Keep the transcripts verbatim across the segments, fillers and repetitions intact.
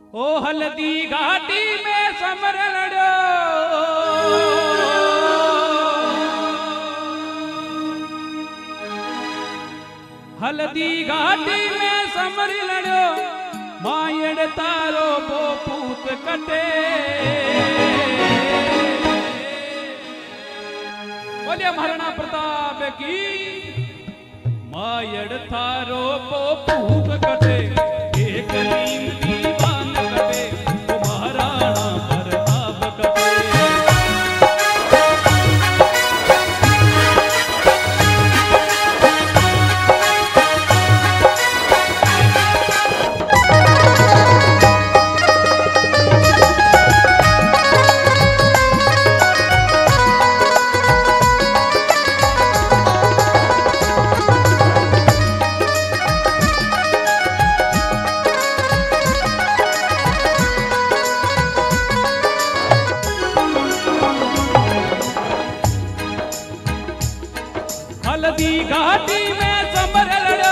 ओ हल्दी घाटी में समर लड़ो, हल्दी घाटी में समर लड़ो, मायड़ तारो बो पूत कटे। बोलिए महाराणा प्रताप की। मायड़ थारो बो पूत कटे, एक नीम दीवान कटे, वो महाराणा प्रताप कटे। हल्दी घाटी में समर लड़ो,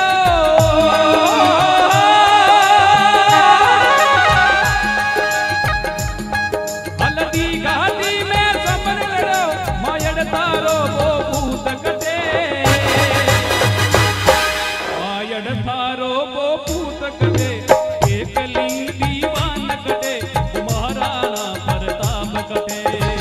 हल्दी घाटी में समर लड़ो, मायड़ तारो वो पूत कटे, मायड़ थारो वो पूत कटे, एक लिंग दीवान कटे, महाराणा प्रताप कटे।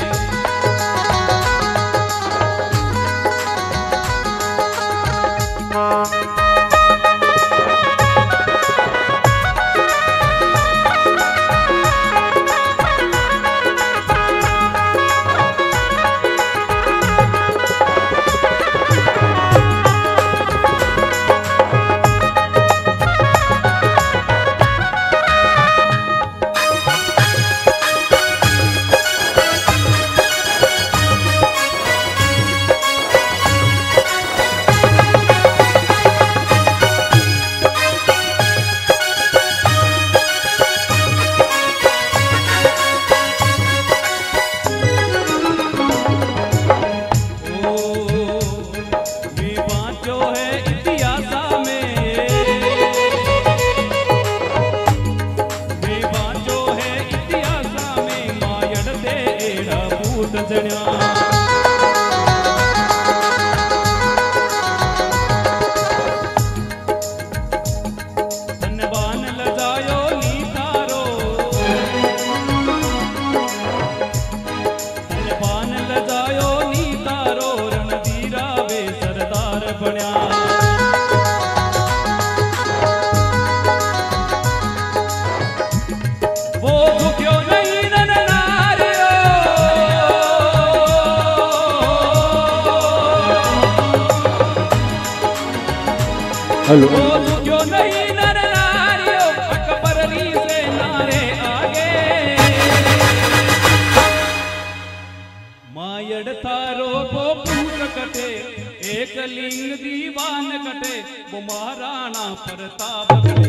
धनवान लजायो नी तारो, धनवान लजायो नी तारो, रणधीरा वे सरदार बन्या। वो झुक्यो नहीं नरनारियो, हेलो वो झुक्यो नहीं नरनारियो, अकबरनी से नारे आगे। मायड़ थारो वो पूत कटे, एक लिंग दीवान कटे, वो महाराणा प्रताप कटे।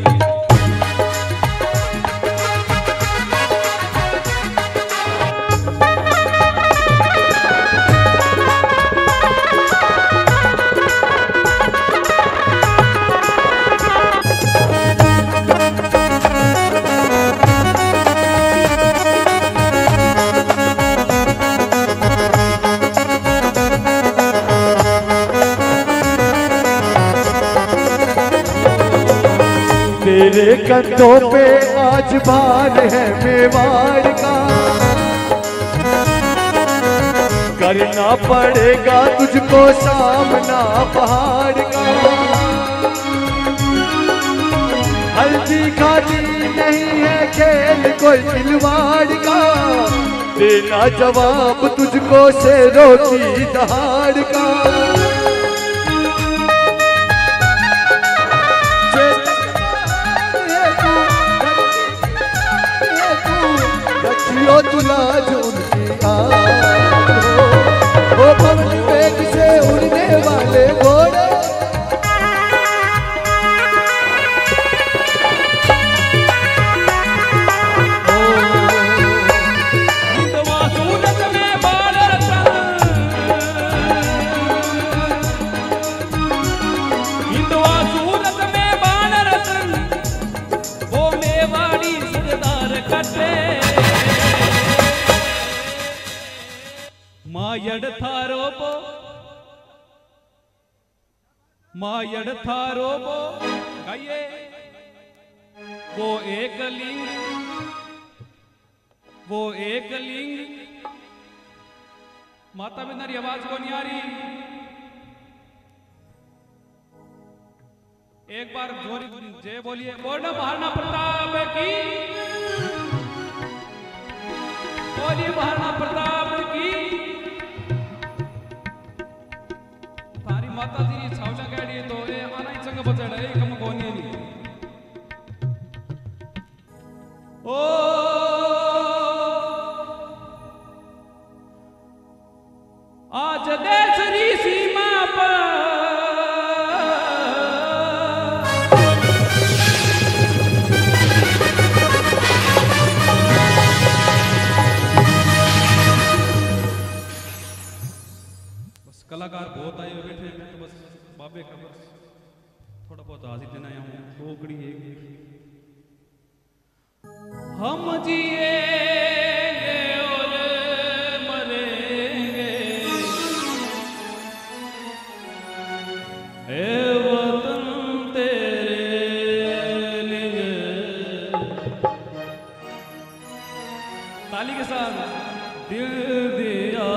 तेरे कंधों पे आज भार है मेवाड़ का, करना पड़ेगा तुझको सामना पहाड़ का। हल्दी घाटी नहीं है खेल कोई खिलवाड़ का, देना जवाब तुझको शेरों की दहाड़ का। रखियो तुला जो उनकी आग हो, वो पवन वेग से उड़ने वाले घोड़े। हिंदवा सूरत में बाल रतन, मायड़ थारो बो मायड़ थारो बो गाइए वो एक लिंग वो एक लिंग माता बिंदारी आवाज को नहीं आ रही एक बार जोरी जय बोलिए बोलना महाराणा प्रताप की बोलिए महाराणा प्रताप की तारी माता जी छावला गाड़ी तो ए आना ही संग बचड़ा ए कम कोनी नहीं ओ आज देश री सीमा पर बस कलाकार बहुत आए हुए बैठे मैं तो बस बाबे का बस थोड़ा बहुत हाजिर देना आया हूँ टोकरी एक हम जिएंगे और मरेंगे ए वतन तेरे लिए ताली के साथ दिल दिया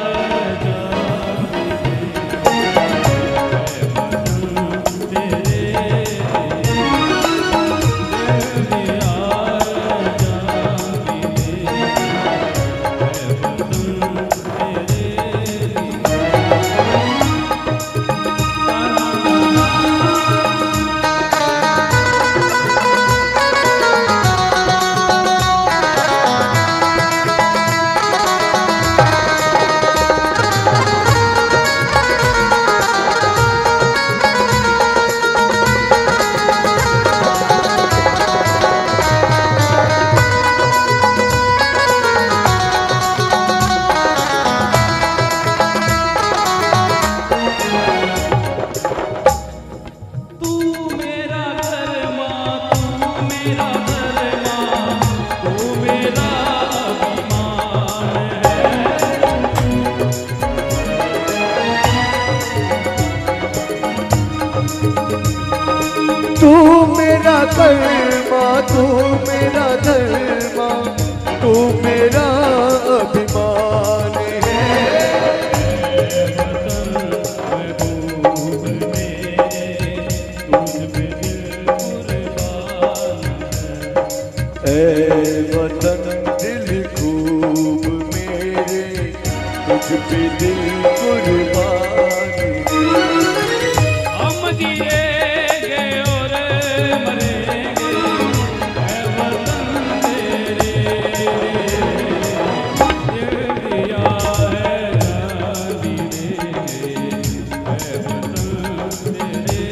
तू मेरा कर्मा तू मेरा धर्मा तू मेरा अभिमान है ए वतन दिल खूब मेरे तुझ पे दिल कुर्बान हम जिएंगे और मरेंगे ए वतन तेरे ये दिया है जानी देंगे ए वतन तेरे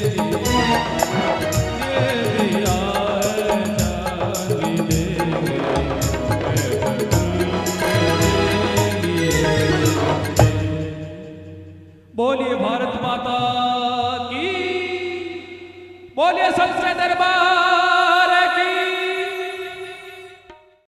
ये दिया है जानी देंगे ए वतन तेरे बोलिए भारत माता की बोलिए संत दरबार